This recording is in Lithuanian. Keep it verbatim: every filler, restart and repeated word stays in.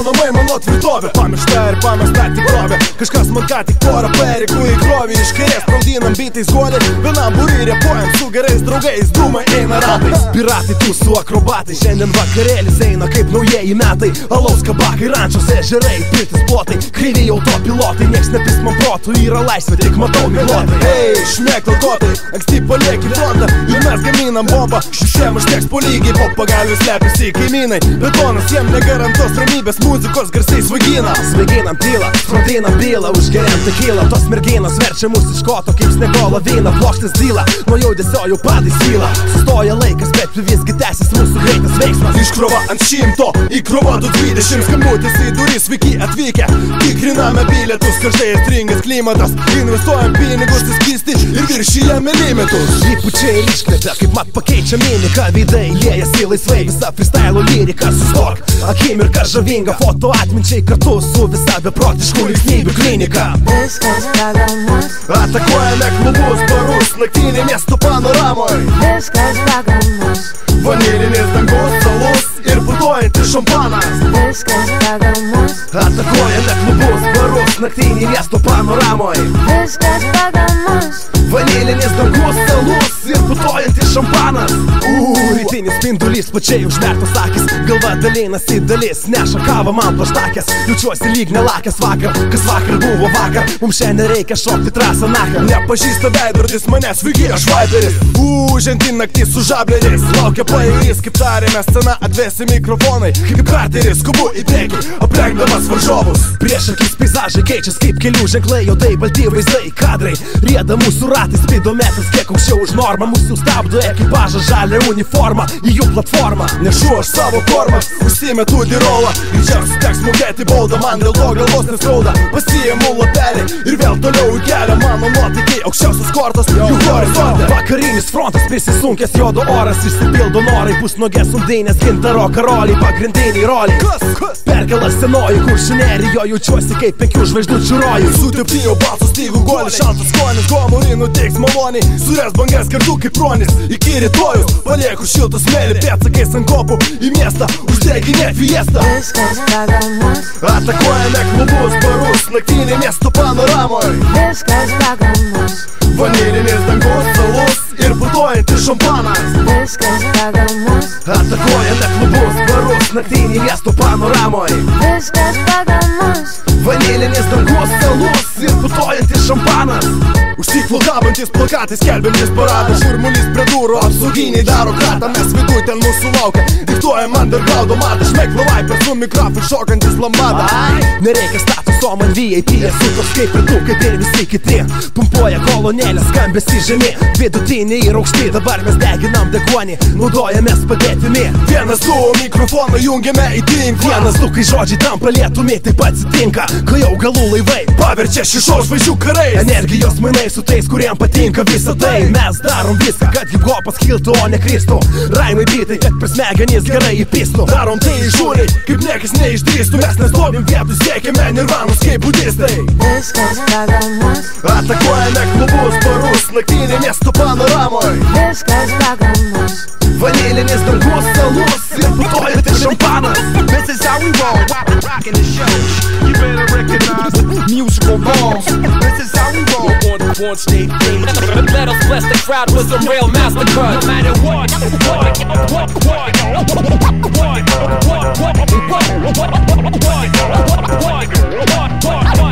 namai, mano tvirtovė. Pamiršta ir pamesta tikrovė. Kažkas man ką tik porą perikų į krovį. Iš kairės praudinam bitais guoliai. Vienam būry repuojam su gerais draugais. Dūmai eina ratais. Piratai tu su akrobatai. Šiandien vakarėlis eina kaip naujieji metai. Alaus kabakai, rančios ežerai, pirtis plotai. Kreiviai autopilotai, nieks nepis man protų. Yra laisvė, tik matau milotai. Hei, šmek talkotai, anksti palieki frontą. Ir mes gaminam bombą, šiušėm užteks po lygiai. Po pagalvis lepiasi kaimynai. Betonas jiem negarantos ramybės, muzikos garsiai svagina. Svaginam tylą, sprogdinam bylą, užgeriam tekilą. Tos merginos verčia mus iš koto kaip sniego lavina. Plokštis dyla, nuo jaudesio jau padai svyla. Sustoja laikas, bet visgi tęsis mūsų greitas veiksmas. Iškrova ant šimto, įkrova du dvidešimt. Skambutis į duris, sveiki atvykę. Tikriname bilietus, karštai stringas klimatas. Investuojam pinigus į skystį ir viršijame limitus. Įpučiai iškvepia, kaip mat pakeičia mimiką. Veidai liejasi laisvai, visa freestyle lyrika. Sustok, akimirka žavinga. Foto atminčiai kartu su visa beprotiškų linksmybių klinika. Viskas pagal mus. Atakuojame klubus, barus, naktinį miesto panoramoj. Viskas pagal mus. Vanilinis dangus, salus ir putojantis šampanas. Viskas pagal mus. Atakuojame klubus, barus, naktinį miesto panoramoj. Viskas pagal mus. Vanilinis dangus, salus ir putojantis šampanas. Uuu, rytinis spindulys, pačiai užmerktos akis. Galva dalinasi dalis, neša kavą man plaštakės. Jaučiuosi lyg nelakęs vakar, kas vakar buvo vakar. Mums šiandien reikia šokti trasą nachą. Nepažįsta veidrodis manęs, vygi aš vaiberis. Uuu, ženti naktis su žableris. Laukia paėris, kaip tarėme, scena atvesi mikrofonai. Kaip karteris, skubu į priekį, aprengdamas varžovus. Prieš akis peizažai keičias kaip kelių ženklai. Jau tai balti vaizdai, kadrai. Rieda mūsų ratai, spidometras kiek aukščiau už normą. Mūsų stabdo ekipažą, žalia uniforma. Į jų platformą nešu aš savo formą. Užsimetu dirolą, greičiausiai teks mokėti baudą. Man dėl to galvos neskauda. Pasiimu lapelį ir vėl toliau į kelią. Mano nuotykiai, aukščiausias kortas, jų horizonte. Vakarinis frontas prisisunkęs, juodo oras. Išsipildo norai, pusnogės undinės, gintaro karoliai, pagrindiniai roliai. Kas, kas? Perkelas senoji, kuršių nerijo. Jaučiuosi kaip penkių žvaigždučių rojų. Suteptinio balsų stygų goli, šaltas skonis. Gomurį nuteiks maloniai, surės bangas kartu kaip ronis. Iki rytojus palieku šiltą smėlį, pėdsakais ant kopų į miestą, uždeginė fiesta. Viskas pagal mus. Atakuojame klubus, barus, naktinį miesto panoramoj. Viskas pagal mus. Vanilinis dangus, salus ir putojantis šampanas. Viskas pagal mus. Atakuojame klubus, barus, naktinį miesto panoramoj. Viskas pagal mus. Vanilinis dangus, salus ir putojantis šampanas. Užsiklo kabantis plakatais, skelbiantis paradą. Šurmulys prie durų, apsauginiai daro kratą. Mes viduj ten mūsų laukia, diktuojam underground matą. Šmek lavai per su mikrofon šokantis lambadą. Nereikia statuso, man V I P. Esu toks kaip ir tu, kaip ir visi kiti. Pumpuoja kolonėlės, skambesi žemi. Vidutiniai ir aukšti, dabar mes deginam deguonį. Naudojamės padėtimi. Vienas du mikrofoną jungiame į tinklą. Vienas du, kai žodžiai tampa lietumi, taip atsitinka. Kai jau galų laivai paverčia šešos žvaigždžių karais. Energijos mainai su tais, kuriem patinka visą tai. Mes darom viską, kad hip-hopas kiltų, o ne kristų. Raimai bitai, kad per smegenys gerai įpistų. Darom tai įžūriai, kaip niekas neišdrįstų. Mes nestovim vietų, siekiame nirvanus kaip budistai. Viskas pagal mus. Atakuojame klubus, barus, naktinį miesto panoramoj. Viskas pagal mus. Vanilinis dangus, salus ir putojantis šampanas. This is how we roll, rockin' the show. You better recognize the musical laws. This is how we roll on the one stage stage. Let us bless the crowd with some real masterclass. No matter what, what, what, what, what, what, what, what, what, what, what, what, what, what, what, what,